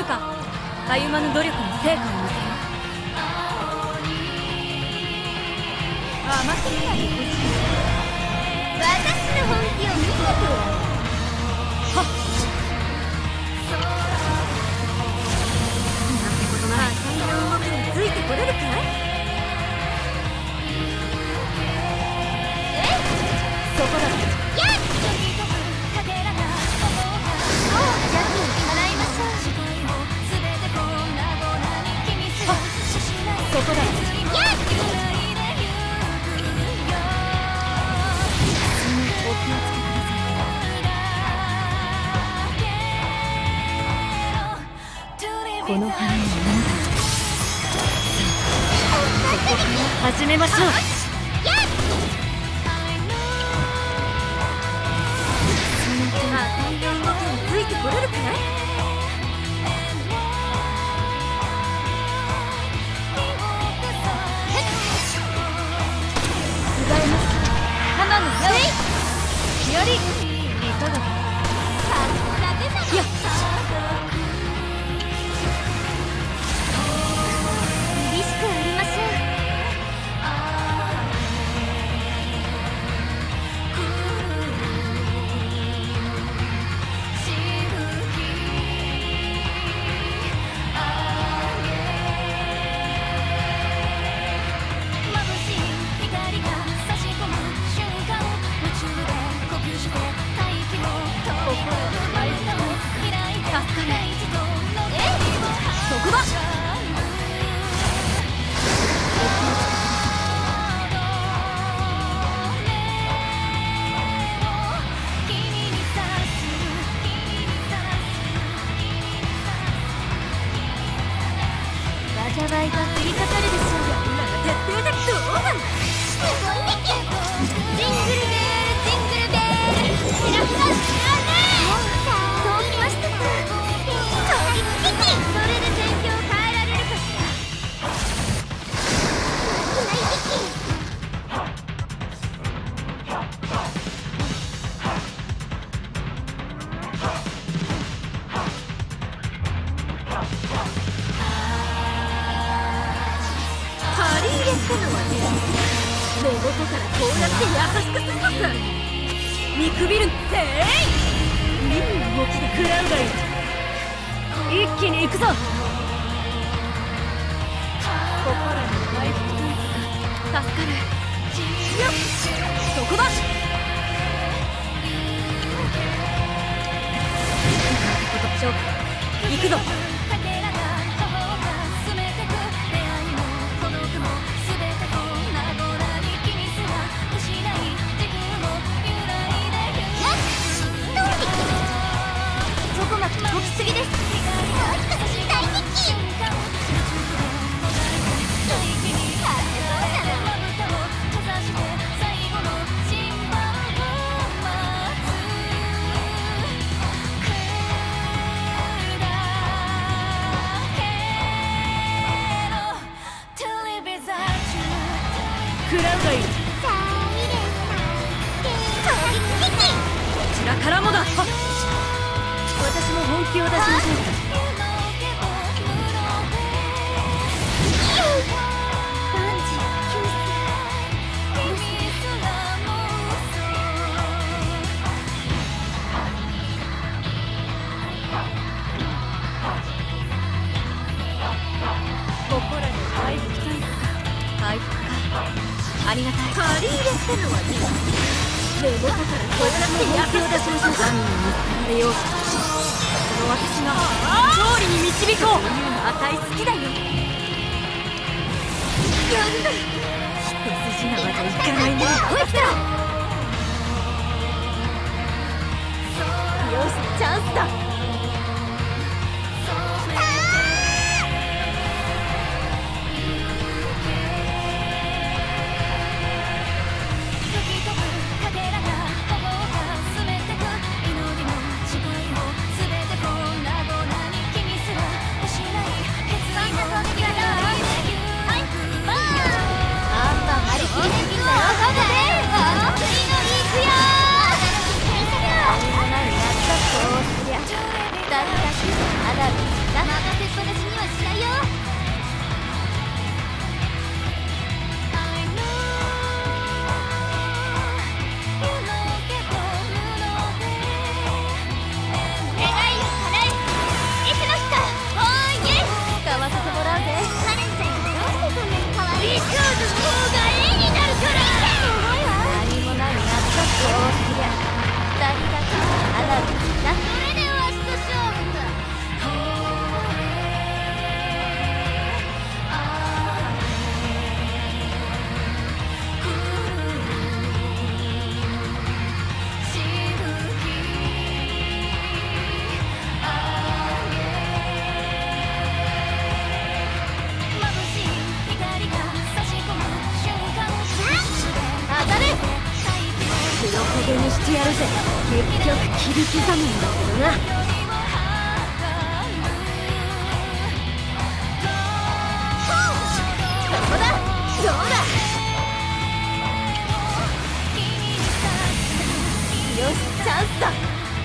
かたゆまぬ努力の成果を見せよう。甘すぎないでほしい。 私の本気を見せてよ。 はっなんてことなら私の動きについてこれるかい？そこだ。 やっそこだ。この花をあなたに始めましょう。あんな動きについてこれるかい？よりいかがだ？いや厳しくありません。災いが降りかかるでしょう。 徹底的どうだ。 すごいね。ジングルベールジングルベール知らんか知らねえ。そうきましたか。衝撃的。それで戦況を変えられるかしら。 目元からこうやって優しくするのか。見くびるんっていい動きで食らうがいい。一気に行くぞ。心の回復というか助かるよっ。そこだ。勝負行くぞ。 動きすぎです。大敵。 食らうがいい。こちらからもだ。私も本気を出しましょうか。ここらで回復タイプか。回復か。ありがたい。借り入れしてるわね。目元からこうやって本気を出しましょうか。神に見つかれよう。その私が勝利に導こう。値好きだよ。やるな。一筋縄じゃいかないね。ほい来た。よし、チャンスだ。 あんた張り切りできんだよ。 してやるぜ。結局切り刻むんだけどな。ここだ。どうだ。よし、チャンスだ。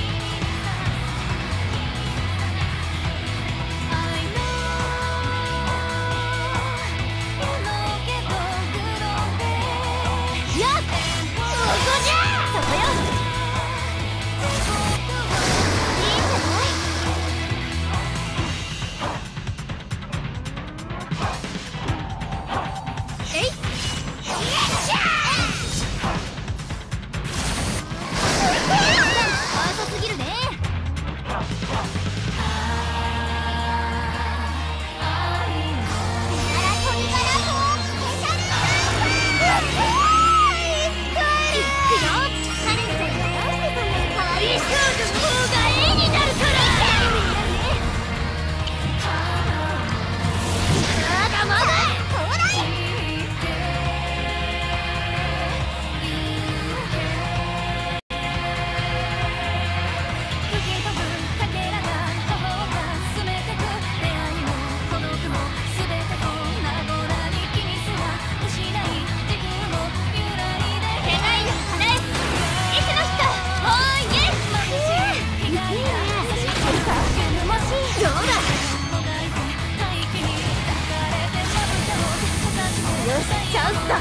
チャンスだ。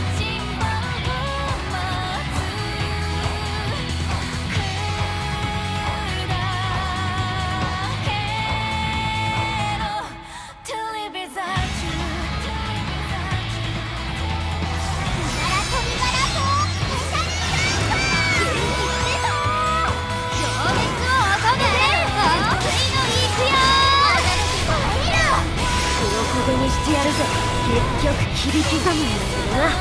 にしてやるぜ。結局切り刻むんだけどな。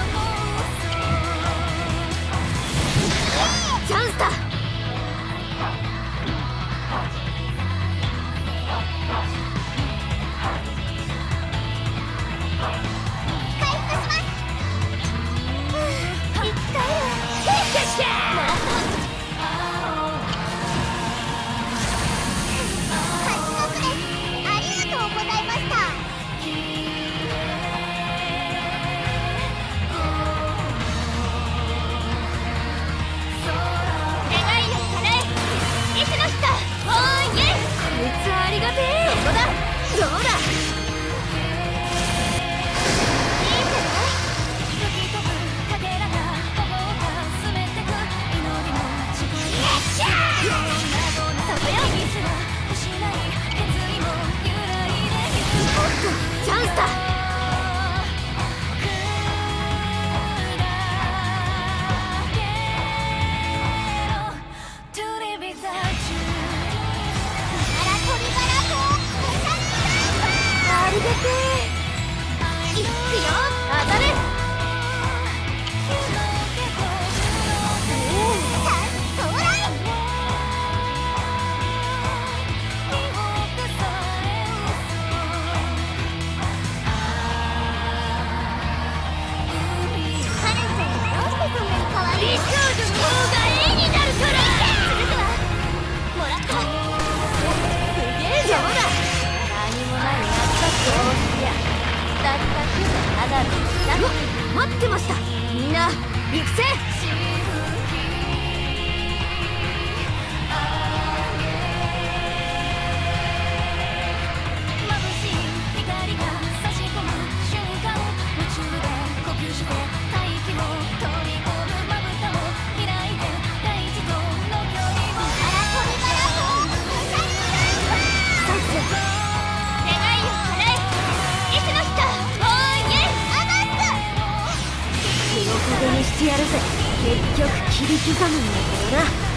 チャンスだ。回復します。生き返る。どうだ。チャンスだ。ありがてえ。いくよ。当たる。美少女の方が絵になるから。続くわ。もらった。すげえじゃん。何もないやったそうしや。だったくただの待ってました。みんな行くぜ。にしてやるぜ。結局切り刻むんだけどな。